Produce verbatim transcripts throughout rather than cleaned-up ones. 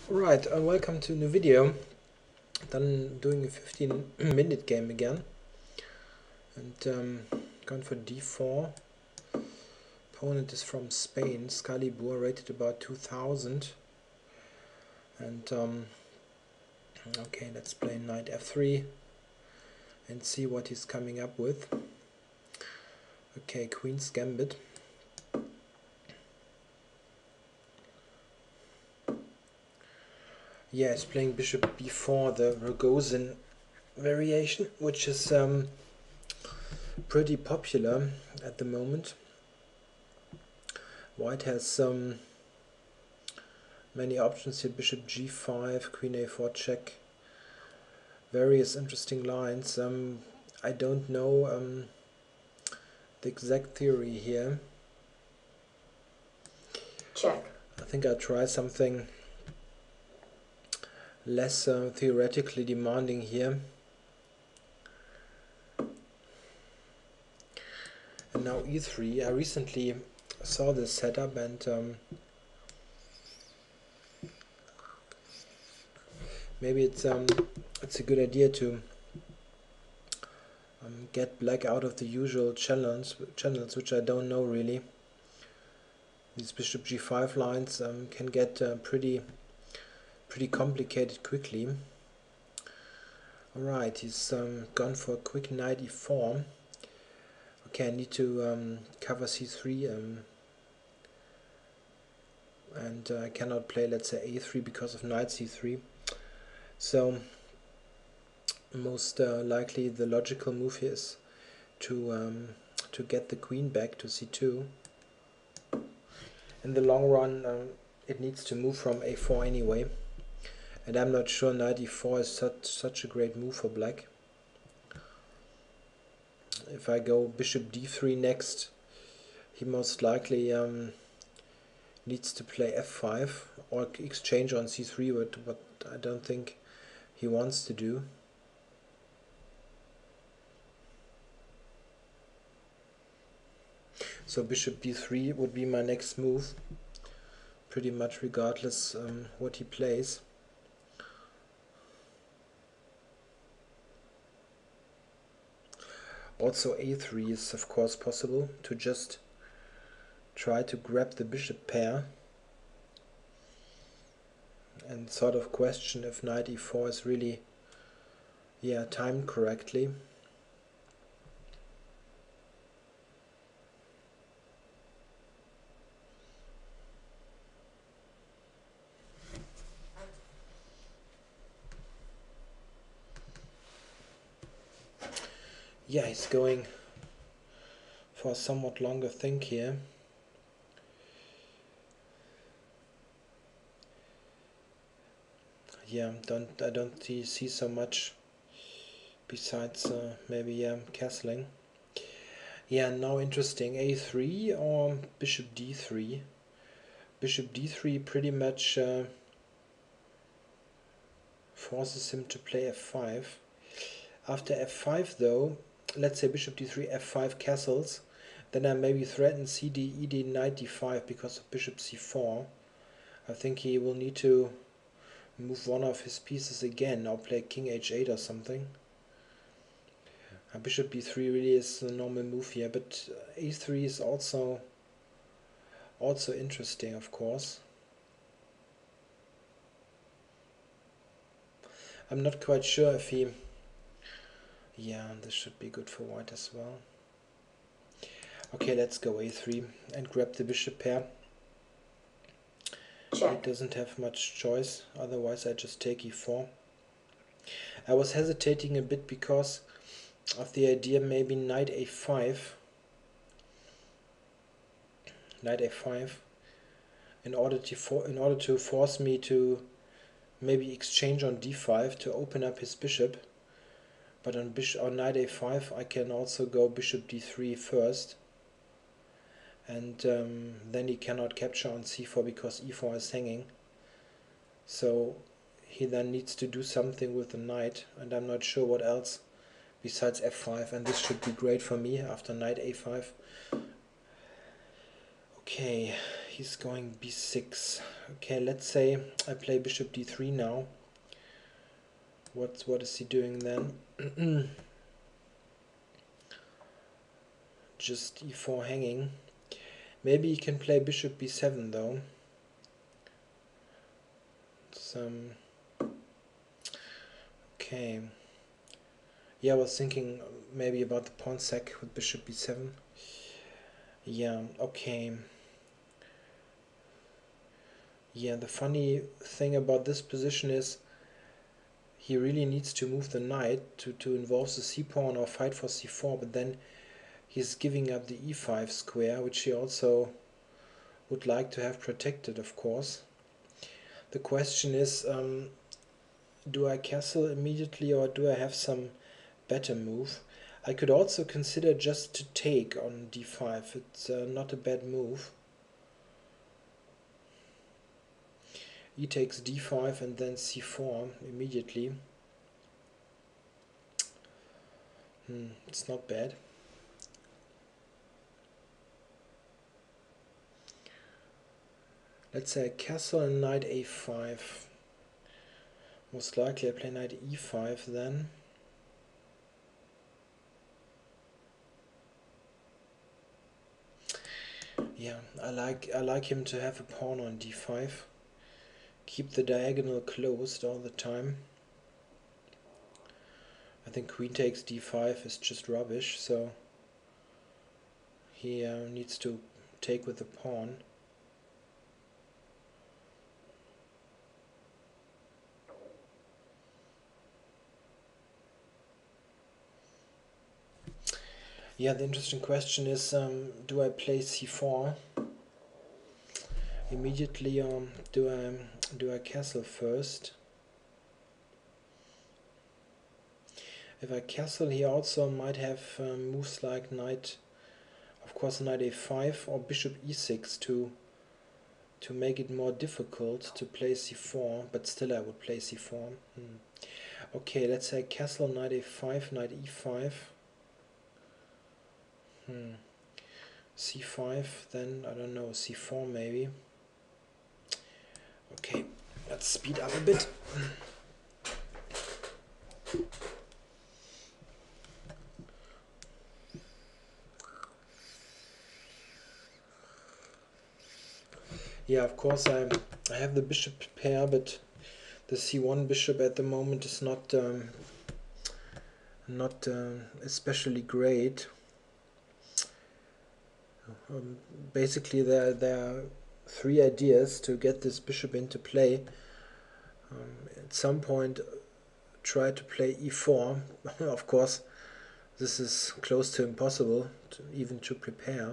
Right, uh, welcome to a new video. Then doing a fifteen minute game again. And um, going for d four. Opponent is from Spain, Scalibur, rated about two thousand. And um, okay, let's play knight f three and see what he's coming up with. Okay, Queen's Gambit. Yeah, he's playing bishop b four, the Rogozin variation, which is um, pretty popular at the moment. White has um, many options here: bishop g five, queen a four check, various interesting lines. Um, I don't know um, the exact theory here. Check. I think I'll try something less uh, theoretically demanding here. And now e three. I recently saw this setup and um, maybe it's um, it's a good idea to um, get black out of the usual channels, channels which I don't know really. These bishop g five lines um, can get uh, pretty pretty complicated quickly. Alright, he's um, gone for a quick knight e four. Okay, I need to um, cover c three um, and uh, I cannot play, let's say, a three because of knight c three. So most uh, likely the logical move here is to um, to get the queen back to c two. In the long run um, it needs to move from a four anyway, and I'm not sure knight e four is such, such a great move for black. If I go bishop d three next, he most likely um, needs to play f five or exchange on c three, but what I don't think he wants to do. So bishop b three would be my next move, pretty much regardless um, what he plays. Also a three is of course possible, to just try to grab the bishop pair and sort of question if knight e four is really yeah timed correctly. Yeah, he's going for a somewhat longer think here. Yeah, don't I don't see, see so much besides uh, maybe yeah castling. Yeah, now interesting, a three or bishop d three. Bishop d three pretty much uh, forces him to play f five. After f five though, let's say bishop d three, f five castles, then I maybe threaten cd, ed, knight d five because of bishop c four. I think he will need to move one of his pieces again, or play king h eight or something. Uh, bishop b three really is the normal move here, but a three is also also interesting, of course. I'm not quite sure if he... Yeah, this should be good for white as well. Okay, let's go a three and grab the bishop pair. Check. He doesn't have much choice, otherwise I just take e four. I was hesitating a bit because of the idea maybe knight a five. Knight a five in order to for, in order to force me to maybe exchange on d five to open up his bishop. But on bishop on knight a five I can also go bishop d three first, and um, then he cannot capture on c four because e four is hanging. So he then needs to do something with the knight, and I'm not sure what else besides f five, and this should be great for me after knight a five. Okay, he's going b six. Okay, let's say I play bishop d three now. What what is he doing then? Just e four hanging. Maybe he can play bishop b seven though. Some okay. Yeah, I was thinking maybe about the pawn sack with bishop b seven. Yeah, okay. Yeah, the funny thing about this position is he really needs to move the knight to, to involve the c pawn or fight for c four, but then he's giving up the e five square, which he also would like to have protected, of course. The question is, um, do I castle immediately or do I have some better move? I could also consider just to take on d five. It's uh, not a bad move. E takes d five and then c four immediately. Hmm, it's not bad. Let's say I castle and knight a five. Most likely I play knight e five then. Yeah, I like I like him to have a pawn on d five. Keep the diagonal closed all the time. I think queen takes d five is just rubbish, so he uh, needs to take with the pawn. Yeah, the interesting question is, um, do I play c four immediately, or um, do I do I castle first? If I castle, he also might have um, moves like knight, of course, knight a five or bishop e six to to make it more difficult to play c four, but still I would play c four. Hmm. Okay, let's say castle, knight a five, knight e five. Hmm. c five, then I don't know, c four maybe. Okay, let's speed up a bit. Yeah, of course I I have the bishop pair, but the c one bishop at the moment is not um, not um, especially great. Um, basically, there there are three ideas to get this bishop into play. Um, at some point, try to play e four. Of course, this is close to impossible, to, even to prepare.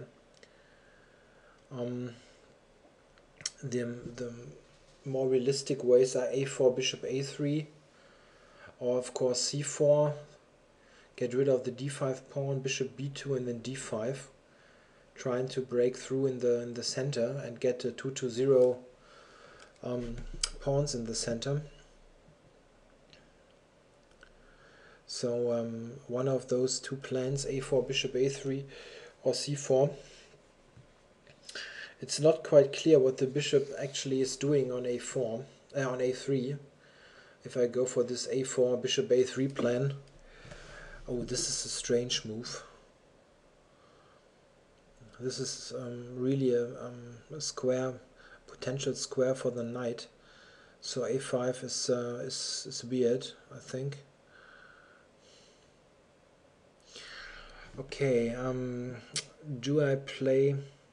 Um, the the more realistic ways are a four, bishop a three, or of course c four. Get rid of the d five pawn, bishop b two, and then d five. Trying to break through in the in the center and get a two to zero um, pawns in the center. So um, one of those two plans, a four, bishop a three, or c four. It's not quite clear what the bishop actually is doing on a four, uh, on a three. If I go for this a four, bishop a three plan. Oh, this is a strange move. This is um, really a, um, a square, potential square for the knight. So a five is, uh, is, is weird, I think. Okay, um, do I play...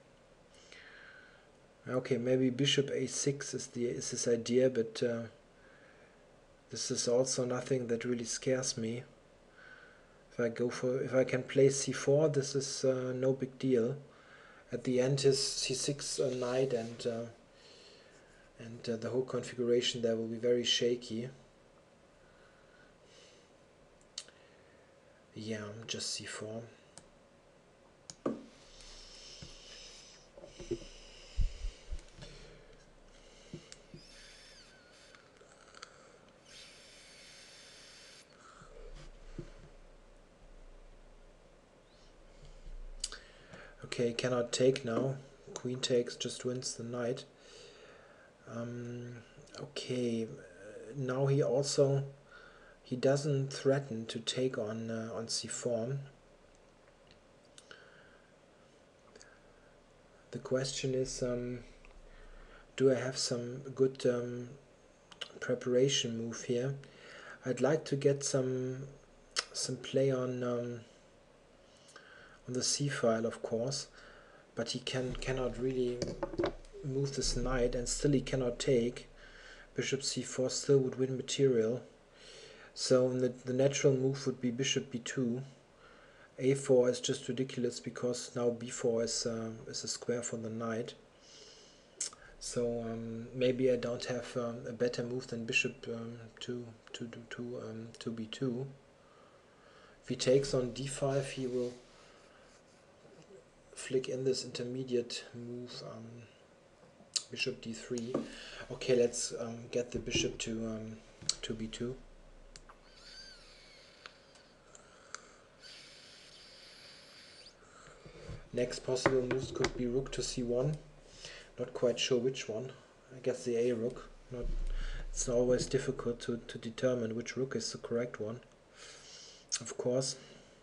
Okay, maybe bishop a six is, the, is this idea, but uh, this is also nothing that really scares me. If I go for, if I can play c four, this is uh, no big deal. At the end, his c six uh, knight and uh, and uh, the whole configuration there will be very shaky. Yeah, just c four. Okay, cannot take now. queen takes just wins the knight. Um, okay, now he also he doesn't threaten to take on uh, on c four. The question is, um, do I have some good um, preparation move here? I'd like to get some some play on um, on the c file, of course, but he can cannot really move this knight, and still he cannot take. Bishop c four still would win material, so the, the natural move would be bishop b two. a four is just ridiculous because now b four is uh, is a square for the knight. So um, maybe I don't have um, a better move than bishop um, to to to to, um, to b two. If he takes on d five, he will flick in this intermediate move, um, bishop d three. Okay, let's um, get the bishop to um, to b two. Next possible moves could be rook to c one. Not quite sure which one. I guess the a rook. Not. It's always difficult to, to determine which rook is the correct one, of course.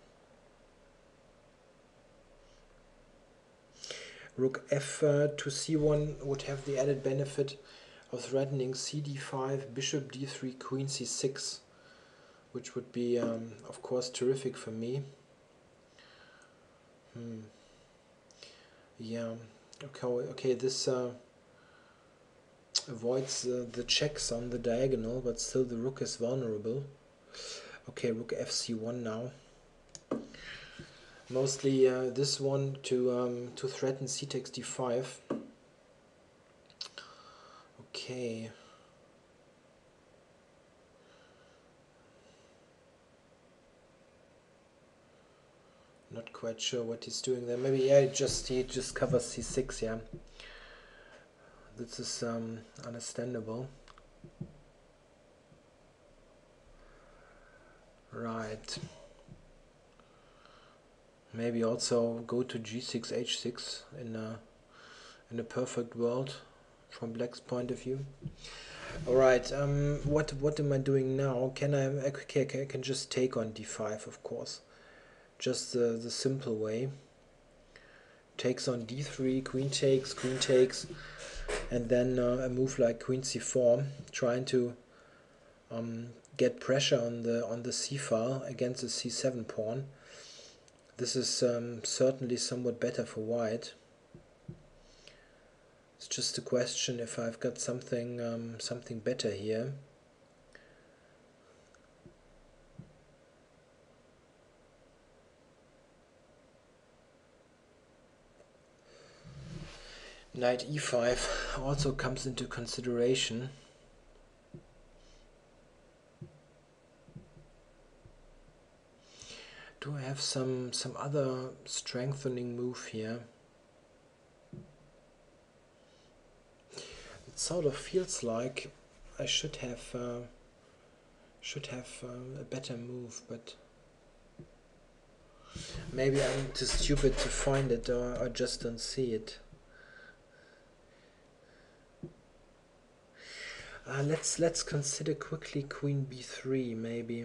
Rook f uh, to c one would have the added benefit of threatening c d five, bishop d three, queen c six, which would be, um, of course, terrific for me. Hmm. Yeah. Okay. Okay. This uh, avoids uh, the checks on the diagonal, but still the rook is vulnerable. Okay, rook f c one now. Mostly uh, this one to um, to threaten c takes d five. Okay. Not quite sure what he's doing there. Maybe yeah, just he just covers c six. Yeah. This is um, understandable. Right. Maybe also go to g six, h six in a in a perfect world from Black's point of view. All right. Um. What what am I doing now? Can I? Okay. I can just take on d five, of course. Just the the simple way. Takes on d three, queen takes, queen takes, and then uh, a move like queen c four, trying to um, get pressure on the on the c file against the c seven pawn. This is um, certainly somewhat better for white. It's just a question if I've got something um, something better here. Knight e five also comes into consideration. Do I have some some other strengthening move here? It sort of feels like I should have uh, should have um, a better move, but maybe I'm too stupid to find it, or, or just don't see it. Uh, let's let's consider quickly queen b three, maybe.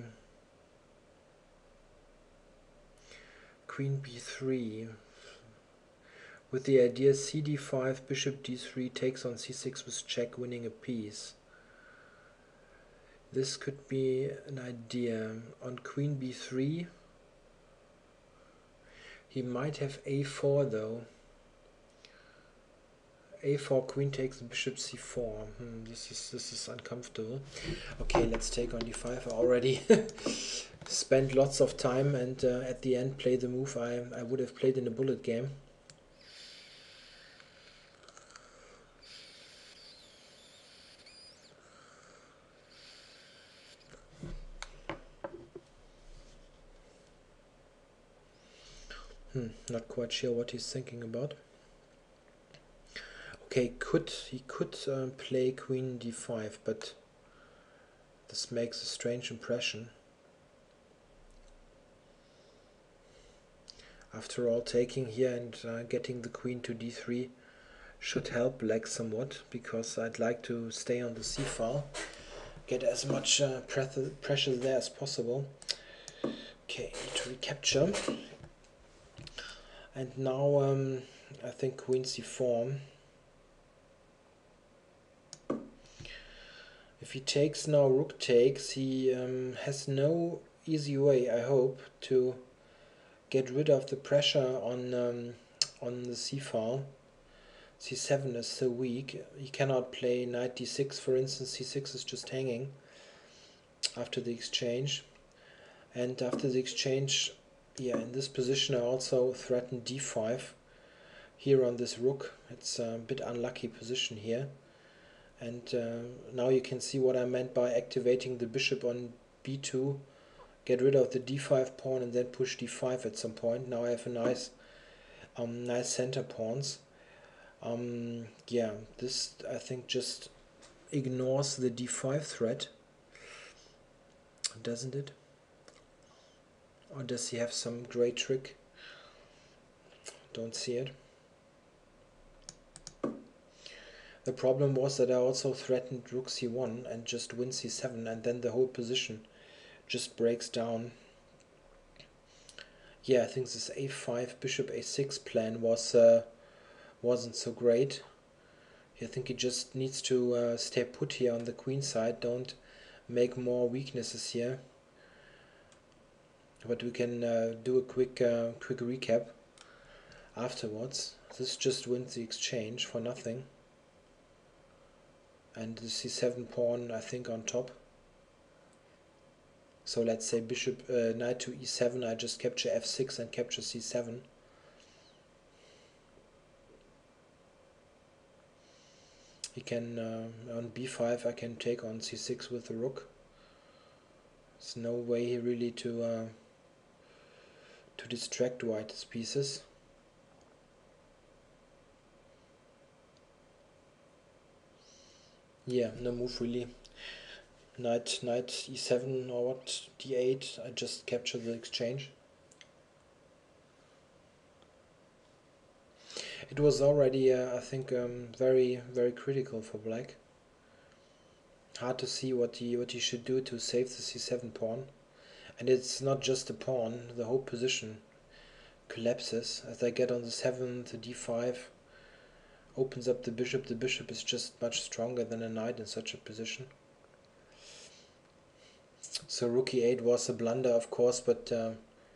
Queen b three. With the idea c d five, bishop d three takes on c six with check, winning a piece. This could be an idea. On queen b three, he might have a four though. a four, queen takes, bishop c four. Hmm, this is this is uncomfortable. Okay, let's take on d five. I already spent lots of time and uh, at the end play the move I, I would have played in a bullet game. Hmm, not quite sure what he's thinking about. Okay, could he could uh, play queen d five, but this makes a strange impression. After all, taking here and uh, getting the queen to d three should help black somewhat, because I'd like to stay on the c file, get as much uh, pressure there as possible. Okay, need to recapture. And now um, I think queen c four. If he takes now, rook takes, he um, has no easy way, I hope, to get rid of the pressure on um, on the c file. c seven is so weak. He cannot play knight d six, for instance. c six is just hanging after the exchange. And after the exchange, yeah, in this position I also threaten d five here on this rook. It's a bit unlucky position here. And uh, now you can see what I meant by activating the bishop on b two, get rid of the d five pawn and then push d five at some point. Now I have a nice um, nice center pawns. Um, yeah, this I think just ignores the d five threat, doesn't it? Or does he have some great trick? Don't see it. The problem was that I also threatened rook c one and just win c seven, and then the whole position just breaks down. Yeah, I think this a five, bishop a six plan was uh, wasn't so great. I think he just needs to uh, stay put here on the queen side, don't make more weaknesses here. But we can uh, do a quick uh, quick recap afterwards. This just wins the exchange for nothing. And the c seven pawn, I think, on top. So let's say bishop uh, knight to e seven, I just capture f six and capture c seven. He can, uh, on b five, I can take on c six with the rook. There's no way really to uh, to distract white's pieces. Yeah, no move really. Knight, knight e seven or what, d eight, I just capture the exchange. It was already, uh, I think, um, very, very critical for black. Hard to see what he, what he should do to save the c seven pawn. And it's not just the pawn, the whole position collapses. As I get on the seventh, the d five opens up the bishop. The bishop is just much stronger than a knight in such a position. So rook e eight was a blunder, of course, but uh,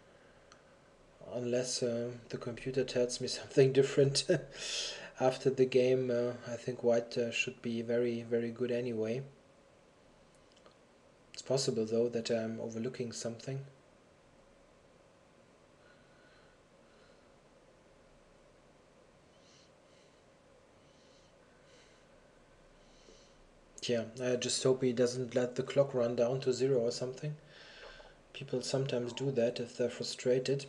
unless uh, the computer tells me something different after the game, uh, I think white uh, should be very, very good anyway. It's possible, though, that I'm overlooking something. Yeah, I just hope he doesn't let the clock run down to zero or something. People sometimes do that if they're frustrated.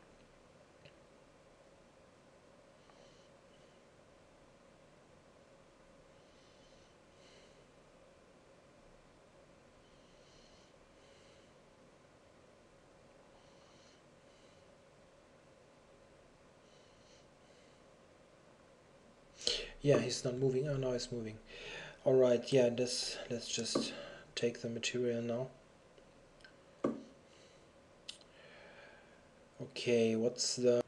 Yeah, he's not moving. Oh, now he's moving. Alright, yeah, this, let's just take the material now. Okay, what's the...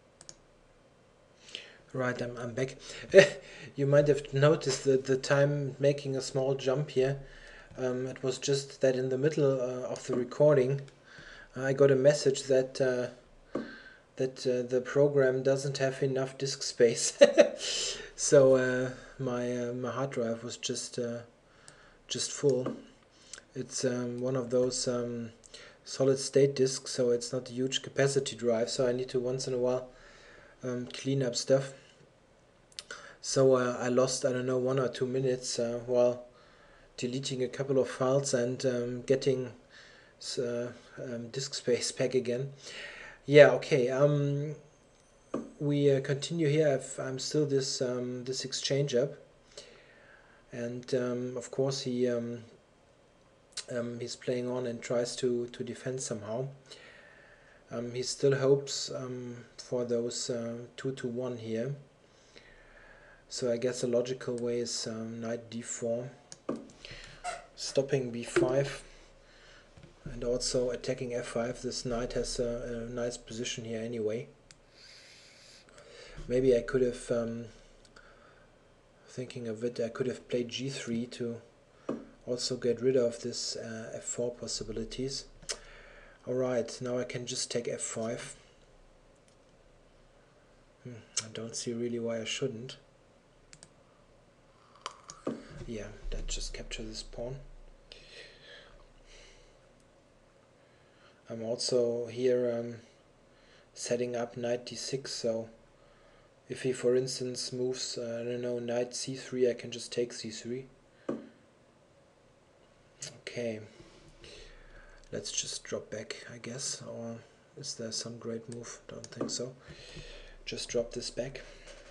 Right, I'm, I'm back. You might have noticed that the time making a small jump here. Um, it was just that in the middle uh, of the recording, I got a message that uh, that uh, the program doesn't have enough disk space. So uh, my uh, my hard drive was just uh, just full. It's um, one of those um, solid state disks, so it's not a huge capacity drive. So I need to once in a while um, clean up stuff. So uh, I lost, I don't know, one or two minutes uh, while deleting a couple of files and um, getting uh, um, disk space back again. Yeah, okay. Um, we uh, continue here. I've, I'm still this um, this exchange up, and um, of course he um, um, he's playing on and tries to to defend somehow. Um, he still hopes um, for those uh, two to one here. So I guess the logical way is um, knight d four, stopping b five, and also attacking f five. This knight has a, a nice position here anyway. Maybe I could have, um, thinking of it, I could have played g three to also get rid of this uh, f four possibilities. Alright, now I can just take f five. Hmm, I don't see really why I shouldn't. Yeah, that just capture this pawn. I'm also here um, setting up knight d six, so if he, for instance, moves, uh, I don't know, knight c three, I can just take c three. Okay, let's just drop back, I guess, or is there some great move? Don't think so. Just drop this back.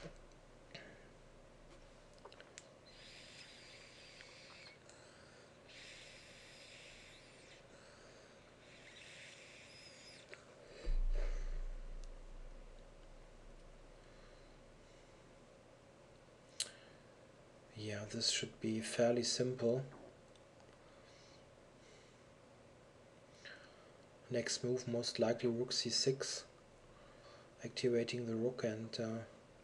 Yeah, this should be fairly simple. Next move, most likely rook c six, activating the rook, and uh,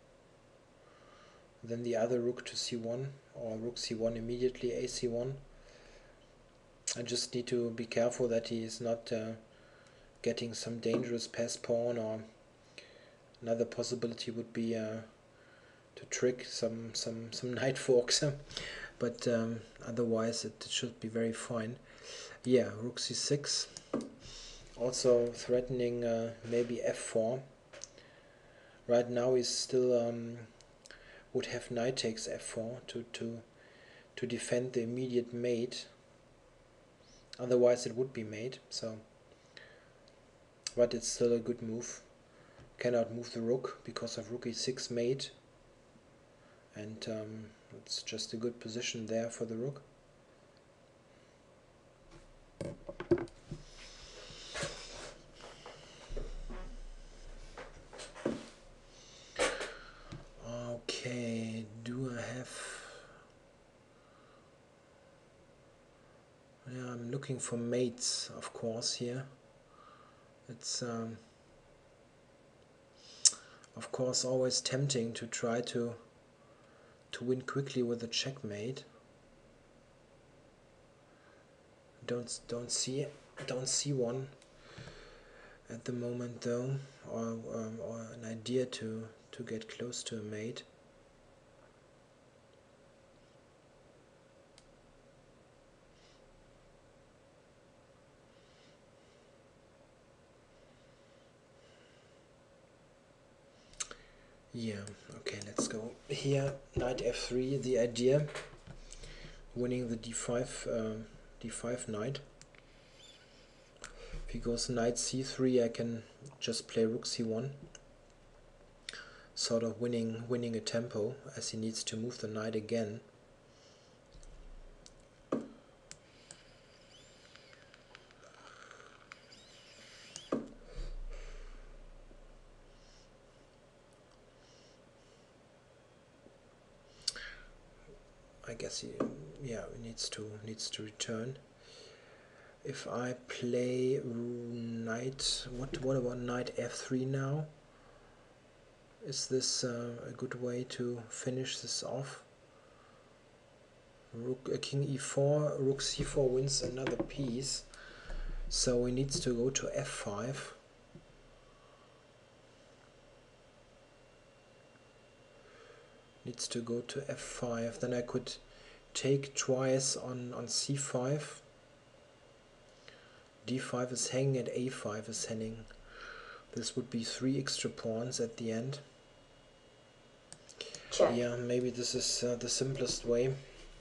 then the other rook to c one, or rook c one immediately, a c one. I just need to be careful that he is not uh, getting some dangerous pass pawn, or another possibility would be uh, to trick some some some knight forks, but um, otherwise it should be very fine. Yeah, rook c six, also threatening uh, maybe f four. Right now he's still um, would have knight takes f four to to to defend the immediate mate. Otherwise it would be mate. So, but it's still a good move. Cannot move the rook because of rook e six mate, and um, it's just a good position there for the rook. Okay, do I have... Yeah, I'm looking for mates, of course, here. It's um, of course always tempting to try to to win quickly with a checkmate. Don't don't see don't see one at the moment though, or um, or an idea to to get close to a mate. Yeah, okay, let's go here. Knight f three, the idea, winning the d five uh, d five knight. If he goes knight c three, I can just play rook c one, sort of winning winning a tempo, as he needs to move the knight again. I guess he, yeah, needs to needs to return. If I play knight, what what about knight f three now? Is this uh, a good way to finish this off? Rook, uh, king e four, rook c four wins another piece, so he needs to go to f five. Needs to go to f five. Then I could take twice on on c five. d five is hanging and a five is hanging. This would be three extra pawns at the end. Check. Yeah, maybe this is uh, the simplest way.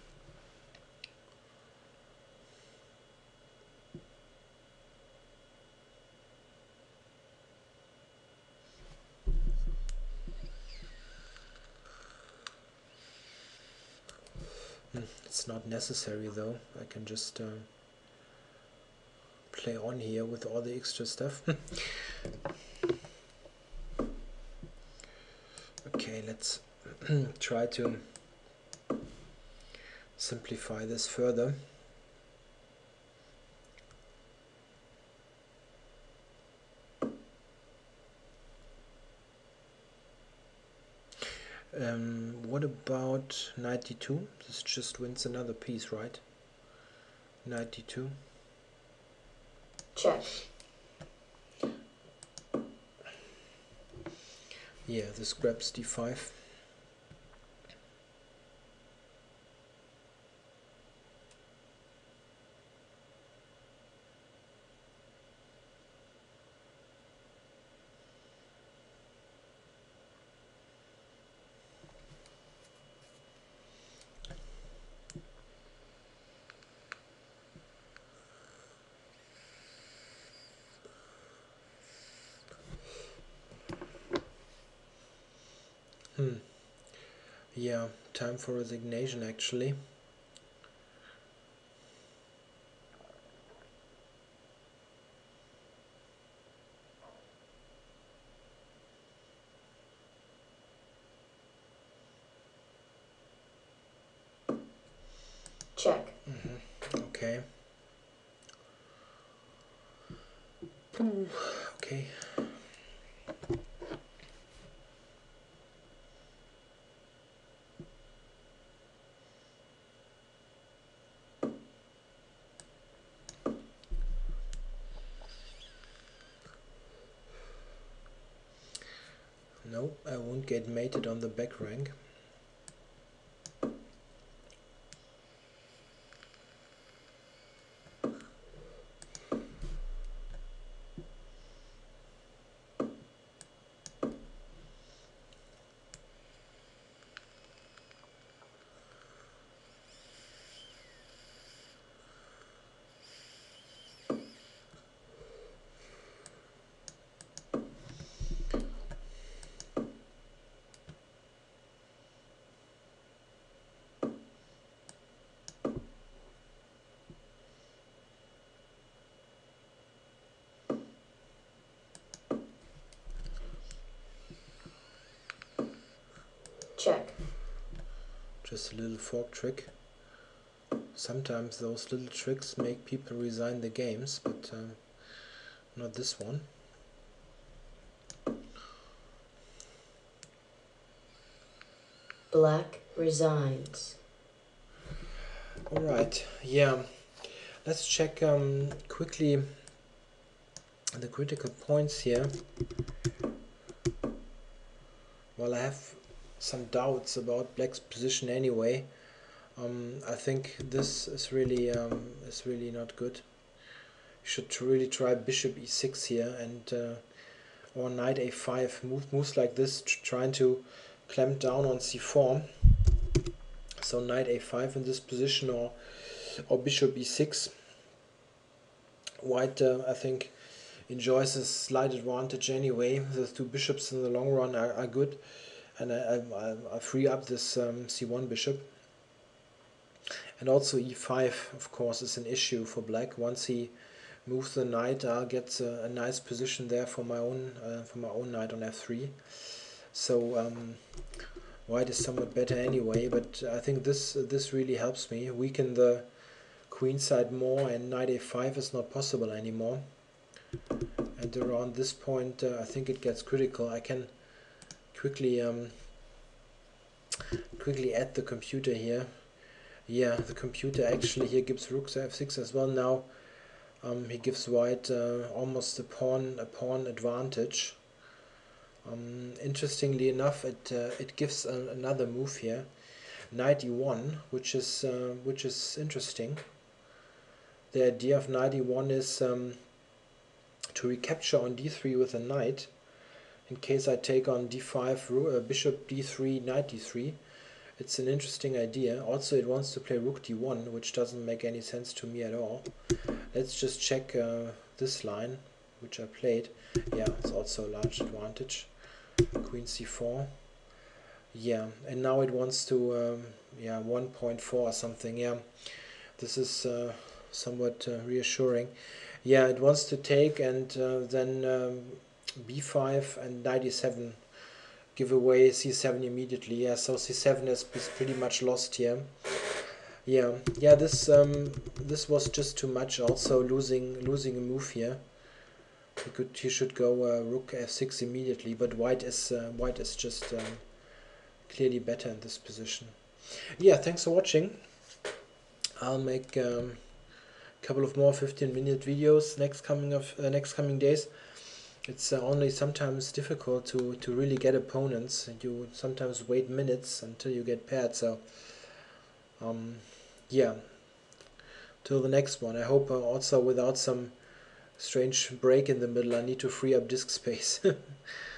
It's not necessary though. I can just uh, play on here with all the extra stuff. Okay, let's try to simplify this further. Um, what about knight d two? This just wins another piece, right? Knight d two. Check. Yeah, this grabs d five. Hmm. Yeah, time for resignation actually. Check. Mm-hmm. Okay. Okay. No, I won't get mated on the back rank. Check. Just a little fork trick. Sometimes those little tricks make people resign the games, but um, not this one. Black resigns. Alright, yeah. Let's check um, quickly the critical points here. Well, I have some doubts about Black's position anyway. Um, I think this is really um, is really not good. You should really try Bishop e six here and uh, or Knight a five. Move moves like this, trying to clamp down on c four. So Knight a five in this position, or or Bishop e six. White, uh, I think, enjoys a slight advantage anyway. The two bishops in the long run are, are good, and I, I, I free up this um, c one bishop. And also e five, of course, is an issue for Black. Once he moves the knight, I'll get a, a nice position there for my own uh, for my own knight on f three. So um, White is somewhat better anyway, but I think this uh, this really helps me weaken the queen side more, and knight a five is not possible anymore. And around this point, uh, I think it gets critical. I can quickly um, quickly add the computer here. Yeah, the computer actually here gives rook to f six as well. Now um, he gives White uh, almost a pawn a pawn advantage. Um, interestingly enough, it uh, it gives a, another move here, knight e one, which is uh, which is interesting. The idea of knight e one is um, to recapture on d three with a knight. In case I take on d five, uh, bishop d three, knight d three. It's an interesting idea. Also, it wants to play rook d one, which doesn't make any sense to me at all. Let's just check uh, this line, which I played. Yeah, it's also a large advantage. Queen c four. Yeah, and now it wants to, um, yeah, one point four or something. Yeah, this is uh, somewhat uh, reassuring. Yeah, it wants to take, and uh, then um, b five and knight e seven give away c seven immediately. Yeah, so c seven is, is pretty much lost here. Yeah, yeah. This um, this was just too much. Also losing losing a move here. He could he should go uh, rook f six immediately, but white is uh, white is just um, clearly better in this position. Yeah, thanks for watching. I'll make um, a couple of more fifteen minute videos next coming of uh, next coming days. It's uh, only sometimes difficult to to really get opponents. You sometimes wait minutes until you get paired. So um, yeah, till the next one. I hope uh, also without some strange break in the middle. I need to free up disk space.